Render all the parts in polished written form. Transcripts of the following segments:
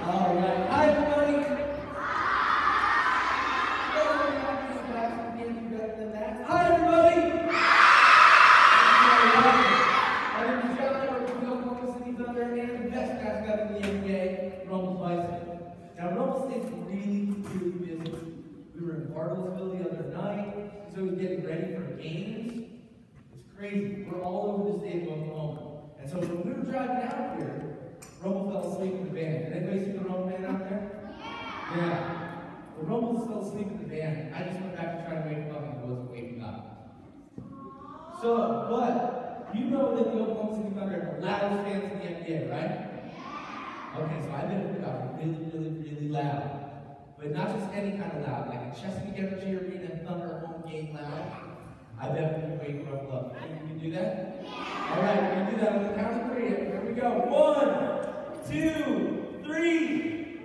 All right. Hi, everybody. Hi, everybody. My name is John. I work for the Oklahoma City Thunder and the best mascot in the NBA, Rummel Bison. Now, Rummel stays really busy. We were in Bartlesville the other night, so he's getting ready for games. It's crazy. We're all over the state of Oklahoma. And so when we were driving out here, Rummel fell asleep in the van. Did anybody see the Rummel van out there? Yeah. Well, Rummel fell asleep in the van. I just went back to try to wake him up and he wasn't waking up. So, but you know that the Oklahoma City Thunder are the loudest fans in the NBA, right? Okay, so I bet we got really loud. But not just any kind of loud, like a Chesapeake Energy Arena Thunder home game loud. I bet we can wake Rummel up. Think we can do that? All right, we're going to do that on the count of three. Here we go. 1, 2, 3.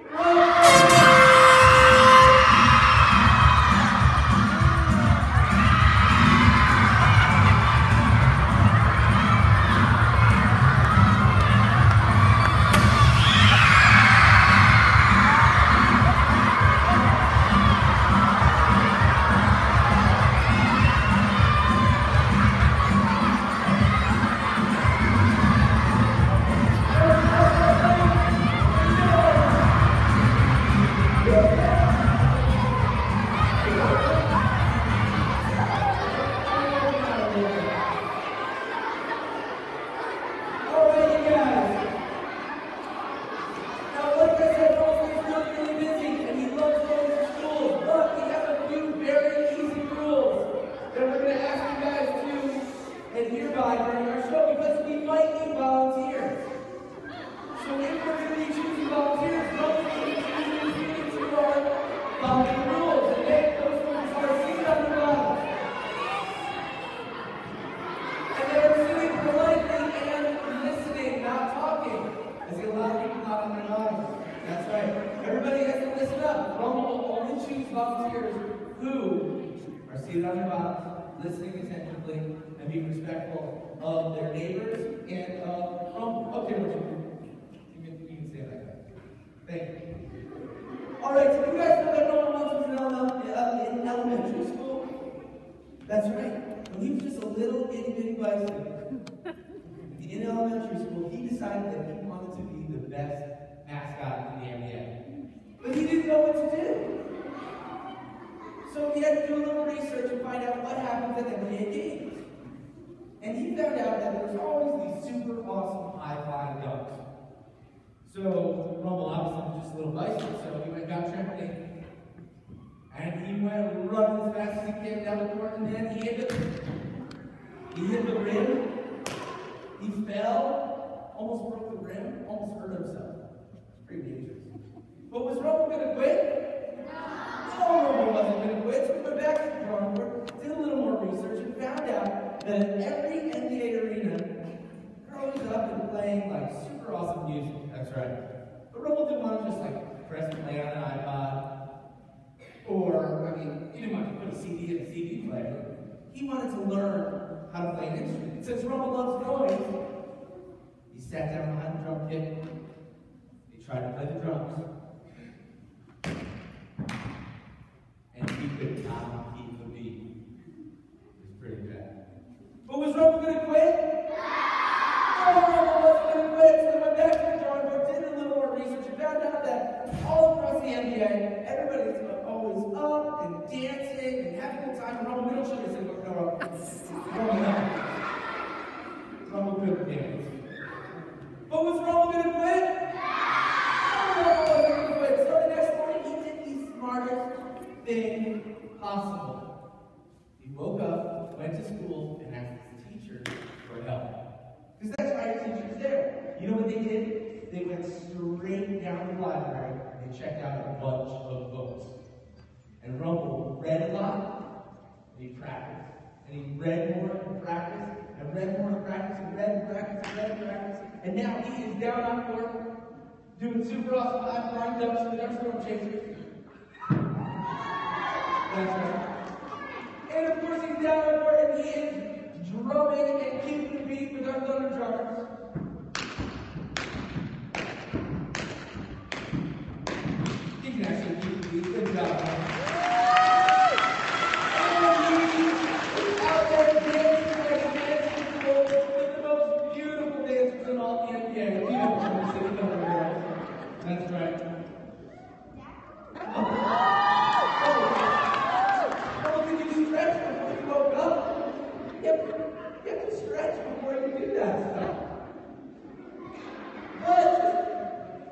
Seated on their bottoms, listening attentively, and being respectful of their neighbors and okay, you can say it like that. Thank you. All right, so you guys know that Rummel once was in elementary school? That's right. When he was just a little itty bitty bison in elementary school, he decided that he wanted to be the best mascot in the NBA. But he didn't know what to do. So he had to do a little research and find out what happens at NBA games. And he found out that there's always these super awesome high-flying dunks. So Rummel obviously was just a little bison, so he went and got trampoline. And he went running as fast as he can down the court, and then he hit the rim. He fell, almost broke the rim, almost hurt himself. It's pretty dangerous. But was Rummel going to quit? No, Rummel wasn't going to quit, so we went back to the drawing board, did a little more research, and found out that in every NBA arena, growing up and playing like super awesome music. That's right. But Rummel didn't want to just like press play on an iPod, or, I mean, he didn't want to put a CD in a CD player. He wanted to learn how to play an instrument. And since Rummel loves noise, he sat down behind the drum kit, he tried to play the drums. And he could not keep the beat. It was pretty bad. But was Rummel going to quit? No, Rummel wasn't going to quit. So they went back to the drawing board, did a little more research, and found out that all across the NBA, everybody's always up and dancing and having a good time. Rummel Middle School said, no, Rummel couldn't dance. But was Rummel going to quit? No, Rummel wasn't going to quit. So the next morning, he did the smartest thing possible. He woke up, went to school, and asked his teacher for help. Because that's why his teacher's there. You know what they did? They went straight down to the library and checked out a bunch of books. And Rummel read a lot, and he practiced. And he read more and practiced, and read more and practiced, and read and practiced, and read and practiced. And now he is down on court, doing super awesome high-flying dunks with our storm chasers. That's right. And of course he's down on court and he is drumming and keeping the beat with our Thunder drummers.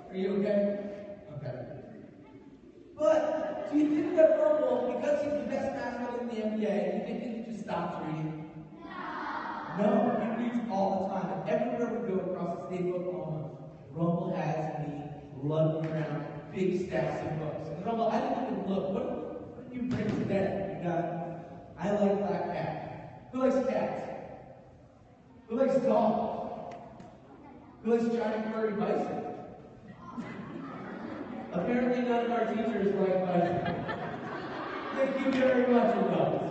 Are you okay? Okay. But do you think that Rumble, because he's the best mascot in the NBA, do you think he just stops reading? No, he reads all the time. And everywhere we go across the state of Oklahoma, Rumble has me lugging around big stacks of books. And Rumble, I didn't even look. What did you bring today? You got, I like black cat. Who likes cats? Who likes dogs? Who likes giant furry bison? Apparently none of our teachers like bison. Thank you very much, adults.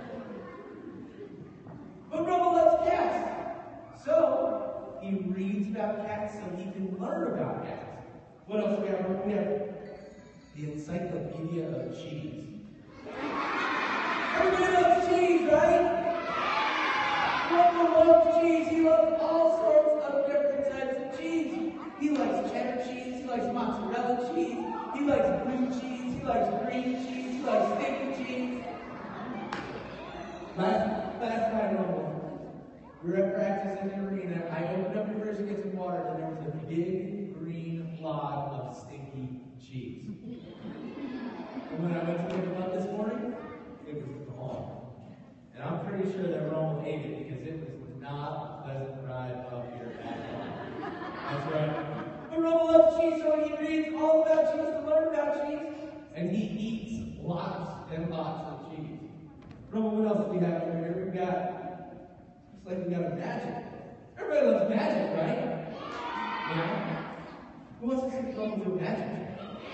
But Rumble loves cats. So, he reads about cats so he can learn about cats. What else do we have? We have the Encyclopedia of Cheese. Everybody loves cheese, right? Rumble loves cheese. He loves all sorts of different types of cheese. He likes cheddar cheese. He likes mozzarella cheese. He likes blue cheese. He likes green cheese. He likes stinky cheese. Last night, Rumble, we were at practice in the arena. I opened up the fridge to get some water, and there was a big green log of stinky cheese. And when I went to pick it up this morning, it was gone. And I'm pretty sure that Rumble ate it because it was not a pleasant ride up here at all. That's right. But Rumble loves cheese, so he reads all about cheese to learn about cheese. And he eats lots and lots of cheese. Rumble, what else do we have over here? We've got, looks like we got a magic. Everybody loves magic, right? Yeah. Who wants to see Rumble do magic?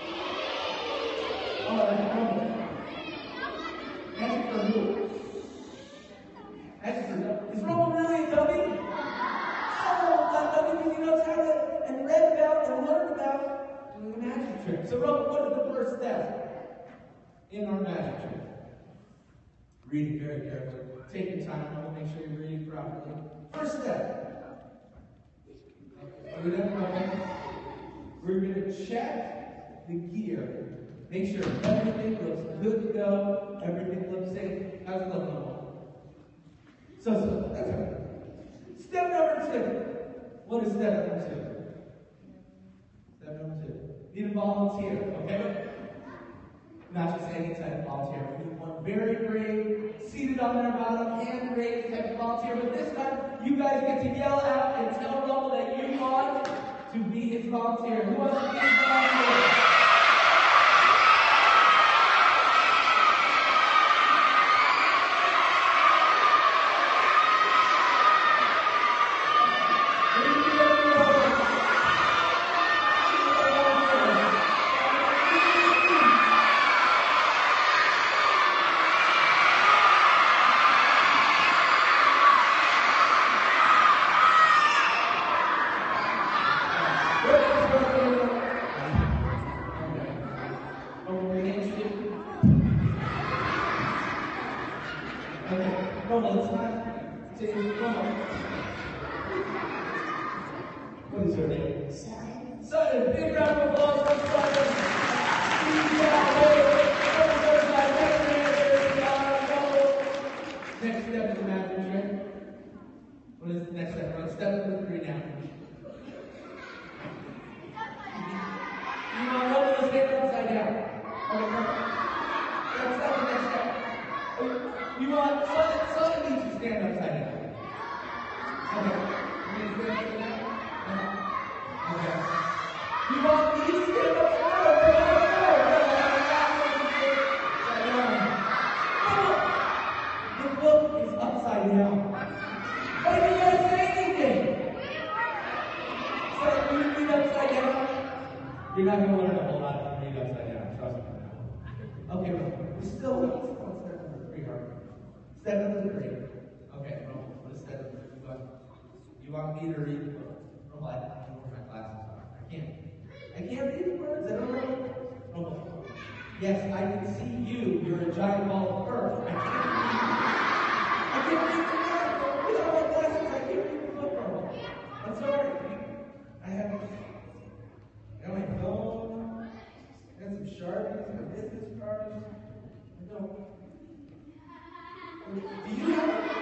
Oh, that's Rumble. Magic for who? Magic for dummy. Is Rumble really a dummy? Oh, not dummy because he knows how to, and read about and learned about doing a magic trick. So Rumble, what is the first step in our magic trick? Read it very carefully. Take your time. Rumble, make sure you read it properly. First step. Are we done, Rumble? We're going to check the gear. Make sure everything looks good to go. Everything looks safe. How's it look, Rumble? So, that's it. Step number 2. What is step number 2? Step number 2. Need a volunteer, okay? Not just any type of volunteer. We need one very brave, seated on their bottom, hand raised type of volunteer. But this time, you guys get to yell out and tell Rumble that you want to be his volunteer. Who wants to be his volunteer? What is her name? Sutton. Sutton. Big round of applause for Sutton. Next step is the magic trick. What is the next step? Step number 3 now. You want to roll the stand upside down. Okay, perfect. That's the next step. You want Sutton needs to stand upside down. Okay. You need to stand upside down? Okay. You want me to stand upside down? The book is upside down. Why didn't you guys say anything? So, when you read upside down, you're not going to learn a whole lot if you read upside down. Trust me. Okay, we're still on step number 3, aren't we? Step number 3. Okay, what is step number 3? You want me to read the book? I don't know where my glasses are. I can't read the words. I don't know. Yes, I can see you. You're a giant ball of fur. I can't read the book. Without my glasses, I can't read the book. I'm sorry. I have my phone. I got some Sharpies, my business cards. I don't. Do you have it?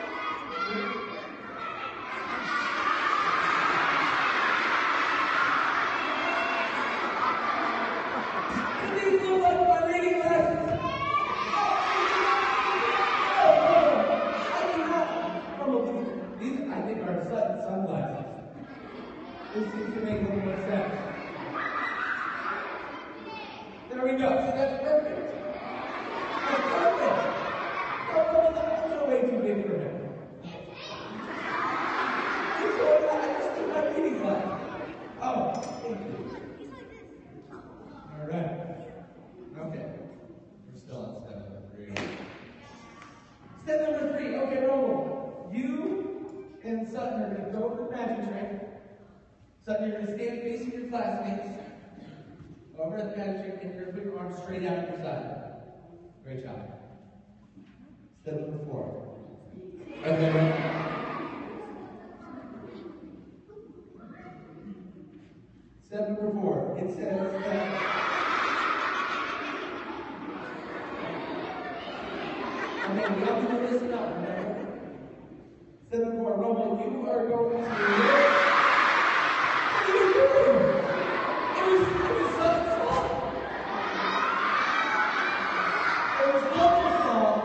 to make a little more sense. There we go. So that's perfect. That's perfect. Oh, that's also way too big for him. I just did my reading class. Oh, thank you. All right. Okay. We're still on step number 3. Step number 3. Okay, Romo. You and Sutton are going to go over the magic trick. Sutton, you're going to stand facing your classmates over at the magic trick, and you're going to put your arms straight out to your side. Great job. Step number 4. Okay. Step number 4. It says that okay, we all need to listen up, remember? Step number 4, Romo, you are going to what are you doing? It was Sutton's fault. It was Romo's fault.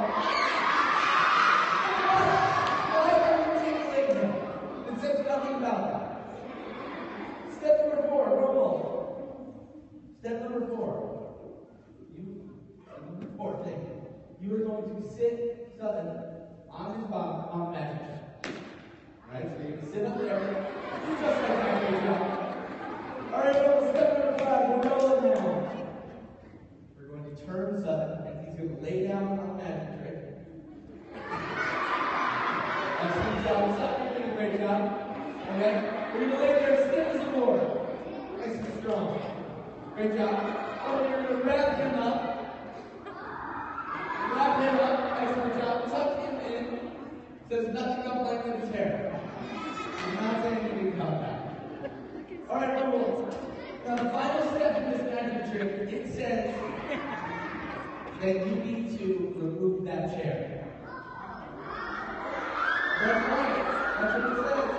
Why are you tingling him? It says nothing about that. Step number 4, Romo. Step number 4. Thank you. You are going to sit Sutton on his bottom on the magic chair. Right? So you're going to sit up there. Just like that, great job. Alright, well, step number 5, we're rolling now. We're going to turn Sutton, and he's going to lay down on the magic trick. Excellent job. Sutton, you're doing a great job. Okay? We're going to lay there stiff as a board. Nice and strong. Great job. Oh, you're going to wrap him up. Wrap him up, excellent job. Tuck him in. Says nothing about playing with his hair. I'm not saying anything about that. Alright, Romo. Now the final step in this magic trick, it says that you need to remove that chair. That's right. That's what it says.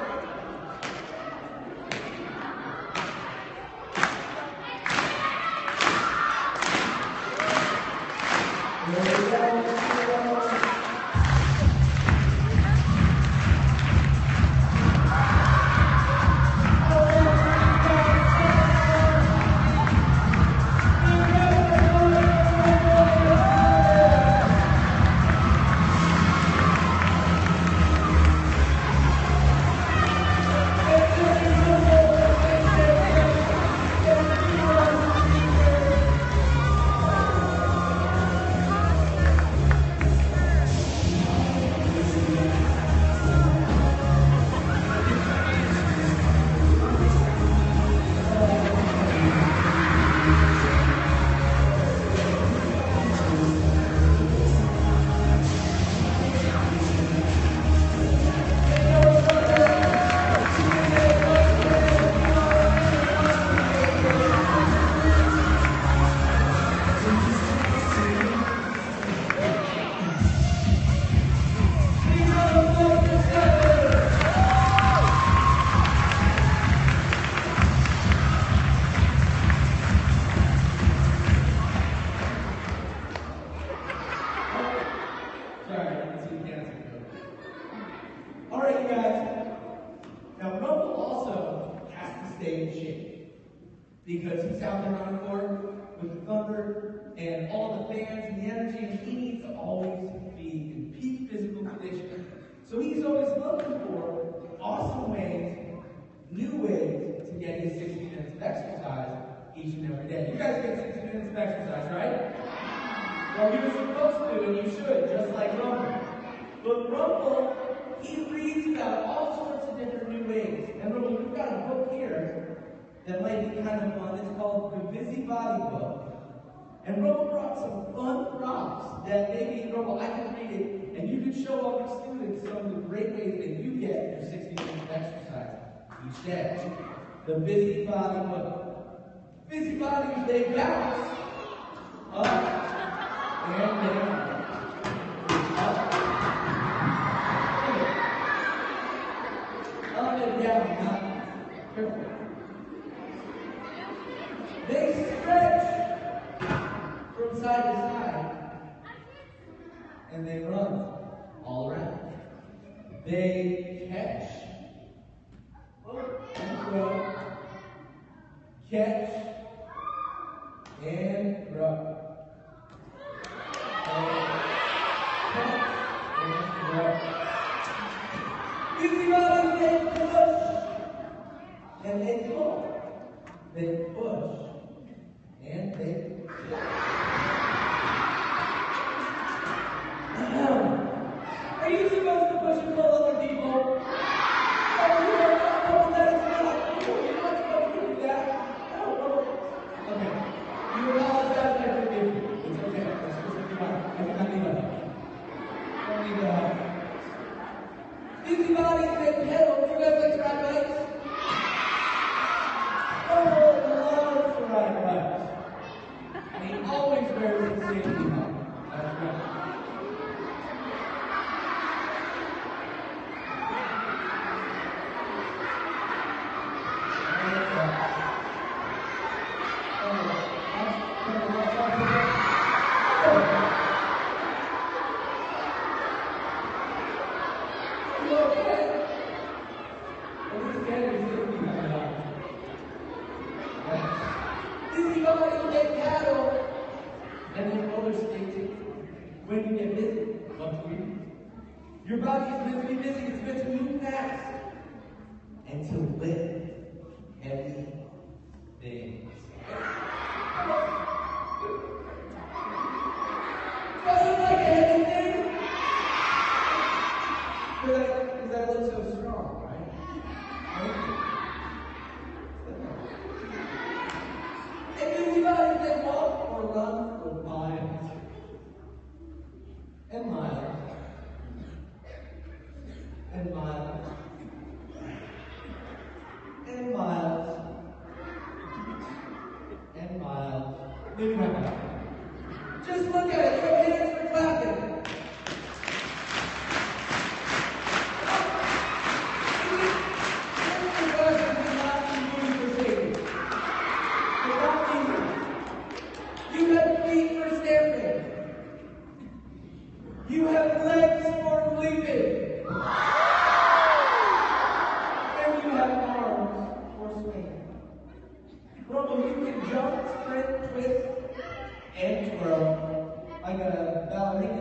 Because he's out there on the court with the thunder and all the fans and the energy, and he needs to always be in peak physical condition. So he's always looking for awesome ways, new ways to get his 60 minutes of exercise each and every day. You guys get 60 minutes of exercise, right? Well, you're supposed to, and you should, just like Rumble. But Rumble, he reads about all sorts of different new ways. And Rumble, we've got a book here that might be kind of fun. It's called The Busybody Book. And Robo brought some fun prompts that maybe, Robo, I can read it, and you can show all the students some of the great ways that you get your 60 minutes of exercise each day. The Busybody Book. Busybodies, they bounce up and down. Up and down, not careful. They stretch from side to side, and they run all around. They catch and throw catch, and throw. Catch and throw. Easy bodies, they push and they pull. They push and they pull. Are you supposed to push and pull other people? Oh, you are not. Oh, that is not. You're not supposed to do that. Oh. Okay. You apologize, I forgive you. It's okay. That's supposed to be right. I need help. I need help. Easy bodies, they pedal. You guys like to ride bikes? Oh, I love to ride bikes. And he always wears his safety helmet. That's right. When you get busy, what do you do? Your body is meant to be busy, it's meant to move fast and to lift heavy things. Doesn't like a heavy thing? Because that looks so strong, right? And busy bodies that walk or run for miles. And miles, and miles, and miles, and miles. Maybe not miles. Just look at it. Your hands are clapping. You have feet for stamping. You have legs for leaping. And you have arms for swinging. Rumble, you can jump, sprint, twist, and twirl like a ballerina.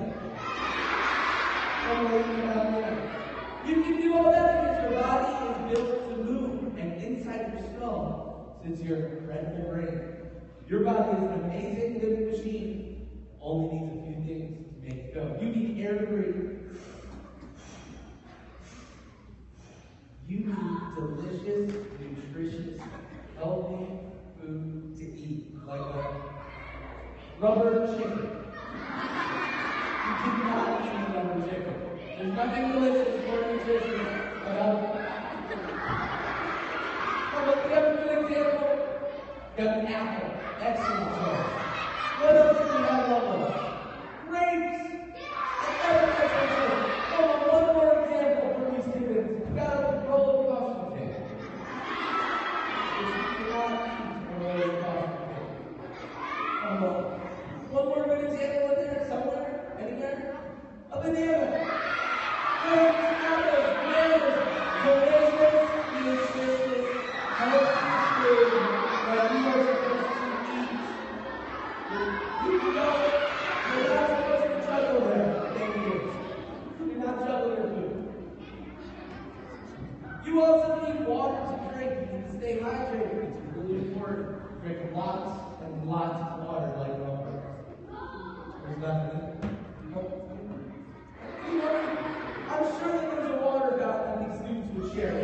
You can do all that because your body is built to move, and inside your skull sits your incredible brain. Your body is an amazing living machine, only needs a few things. Make it go. You need air to breathe. You need delicious, nutritious, healthy food to eat, like a rubber chicken. You do not eat a rubber chicken. There's nothing delicious or nutritious about it. But we have a good example. We have an apple. Excellent choice. What else do we have on this? Grapes! One more example for these students. We've got a roll of caution tape. Which you cannot eat a roll of caution tape. One more good example in there, somewhere, anywhere. A banana. Grapes, apples, bananas, delicious, nutritious, healthy food that you are supposed to eat. You know it. You're not supposed to juggle there. Thank you. You're not juggling your food. You also need water to drink. You need to stay hydrated. It's really important. Drink lots and lots of water like rubber. There's nothing in it. I'm sure that there's a water fountain that these students would share.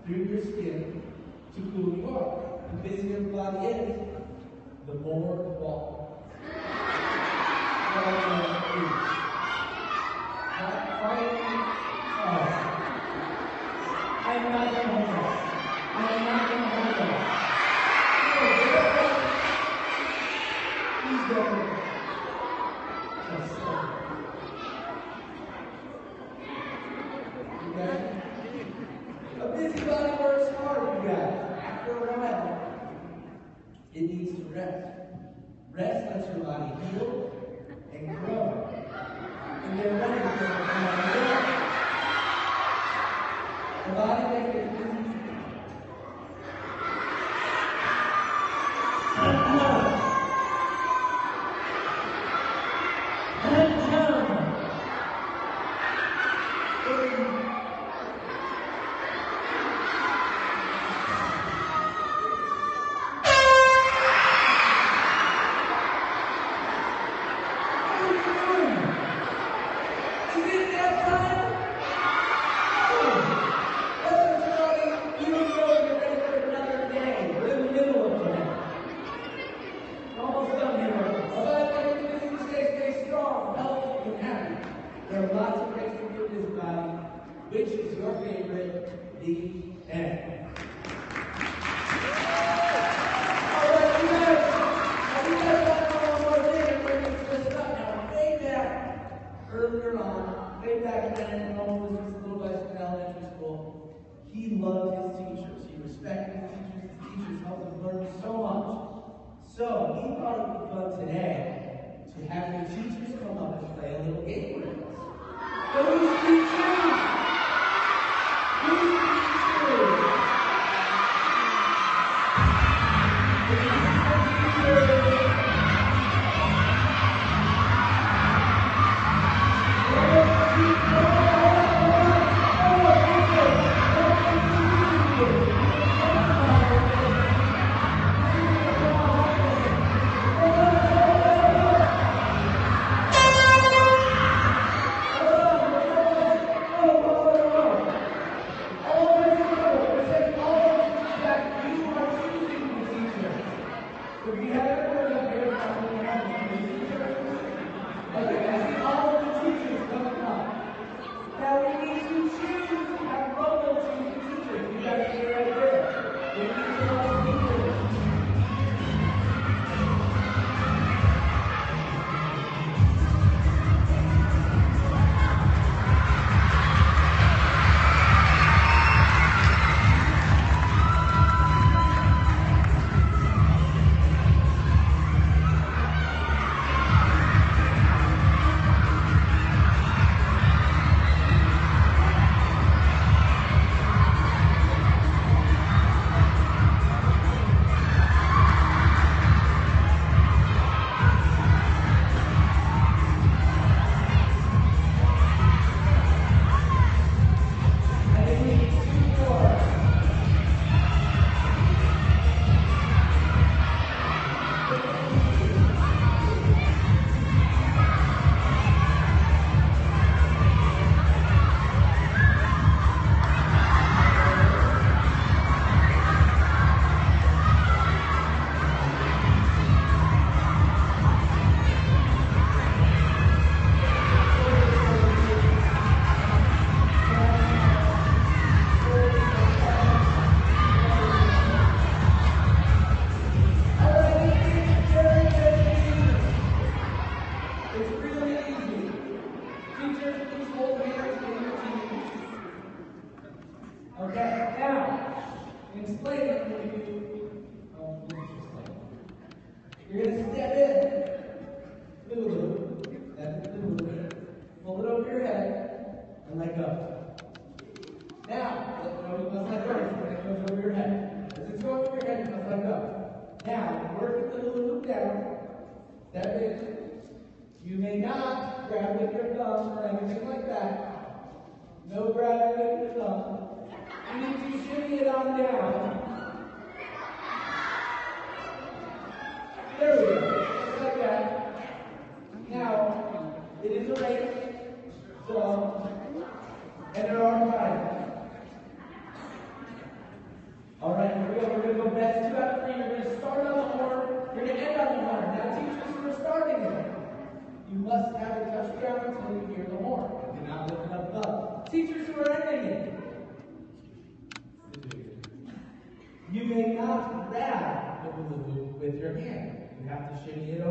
through your skin to who you are. The busier your body is, the more walk. I'm not going to hold that. I'm not going to hold that. Please don't. Okay? A busybody works hard, you guys. After a while, it needs to rest. Rest lets your body heal and grow. And then running for the body makes it busy. There are lots of ways to get this body. Which is your favorite? The end. Alright, you guys want to know one more thing and we're going to twist up now. Way back earlier on, way back when Nolan was just a little boy in elementary school, he loved his teachers. He respected his teachers. His teachers helped him learn so much. So he thought it would be fun today to have your teachers come up and play a little game with us. Who's teachers? Who's teachers? Okay, now, explain it to you. You're going to step in, pull it over your head, and let go. Now, you must let go when it goes over your head. As it's going over your head, you must let go. Now, work the hula hoop down, step in. You may not grab with your thumb or anything like that. No grabbing with your thumb. You need to shimmy it on down. There we go. Just like that. Now, it is a race. So, and there are times. have to shimmy it